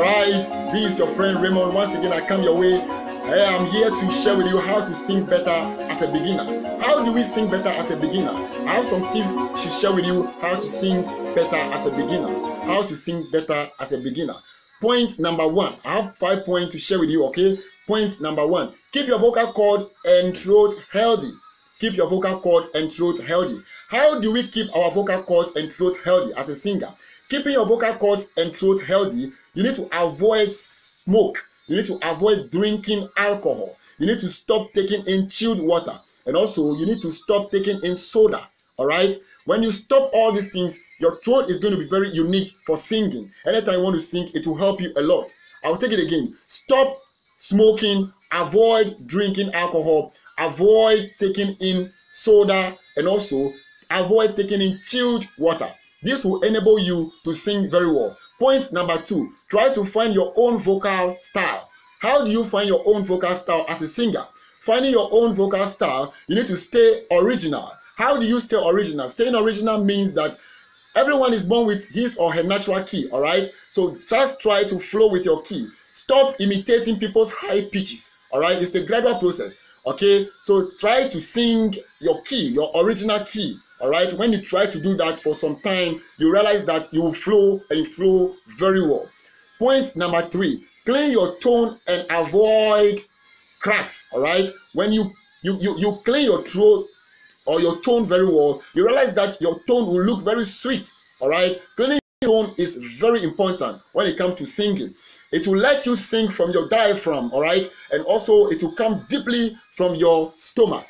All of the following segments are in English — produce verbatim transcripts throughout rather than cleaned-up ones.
Alright, this is your friend Raymond. Once again, I come your way. I am here to share with you how to sing better as a beginner. How do we sing better as a beginner? I have some tips to share with you how to sing better as a beginner. How to sing better as a beginner. Point number one. I have five points to share with you, okay? Point number one. Keep your vocal cord and throat healthy. Keep your vocal cord and throat healthy. How do we keep our vocal cords and throat healthy as a singer? Keeping your vocal cords and throat healthy, you need to avoid smoke. You need to avoid drinking alcohol. You need to stop taking in chilled water. And also, you need to stop taking in soda. All right? When you stop all these things, your throat is going to be very unique for singing. Anytime you want to sing, it will help you a lot. I'll take it again. Stop smoking. Avoid drinking alcohol. Avoid taking in soda. And also, avoid taking in chilled water. This will enable you to sing very well. Point number two, try to find your own vocal style. How do you find your own vocal style as a singer? Finding your own vocal style, you need to stay original. How do you stay original? Staying original means that everyone is born with his or her natural key, all right? So just try to flow with your key. Stop imitating people's high pitches, all right? It's a gradual process, okay? So try to sing your key, your original key. All right, when you try to do that for some time, you realize that you will flow and flow very well. Point number three, clean your tone and avoid cracks. All right, when you you you, you clean your throat or your tone very well, you realize that your tone will look very sweet. All right, cleaning your tone is very important when it comes to singing. It will let you sing from your diaphragm. All right, and also it will come deeply from your stomach.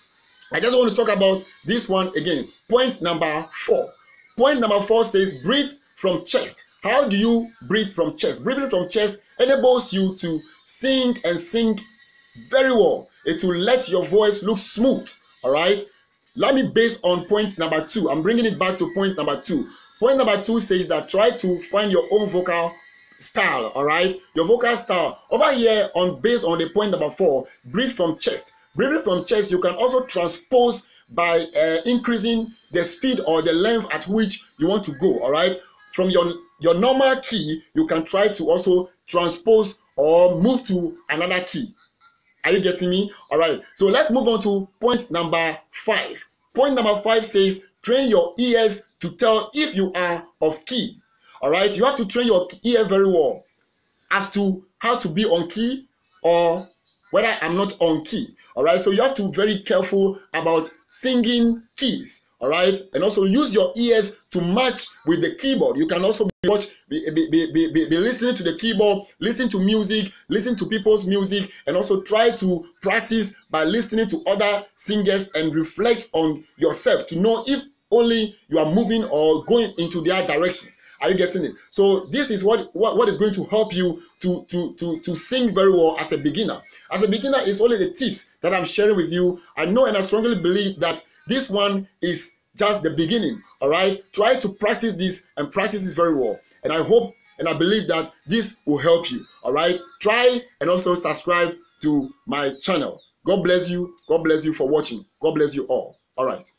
I just want to talk about this one again. Point number four. Point number four says breathe from chest. How do you breathe from chest? Breathing from chest enables you to sing and sing very well. It will let your voice look smooth. All right. Let me base on point number two. I'm bringing it back to point number two. Point number two says that try to find your own vocal style. All right. Your vocal style. Over here on based on the point number four, breathe from chest. Breathing from chest, you can also transpose by uh, increasing the speed or the length at which you want to go, all right? From your, your normal key, you can try to also transpose or move to another key. Are you getting me? All right, so let's move on to point number five. Point number five says, train your ears to tell if you are off key, all right? You have to train your ear very well as to how to be on key or whether I'm not on key. All right, so you have to be very careful about singing keys. All right, and also use your ears to match with the keyboard. You can also watch, be, be, be, be, be listening to the keyboard, listen to music, listen to people's music, and also try to practice by listening to other singers and reflect on yourself to know if only you are moving or going into their directions. Are you getting it? So this is what, what, what is going to help you to, to, to, to sing very well as a beginner. As a beginner, it's only the tips that I'm sharing with you. I know and I strongly believe that this one is just the beginning, all right? Try to practice this and practice this very well. And I hope and I believe that this will help you, all right? Try and also subscribe to my channel. God bless you. God bless you for watching. God bless you all. All right.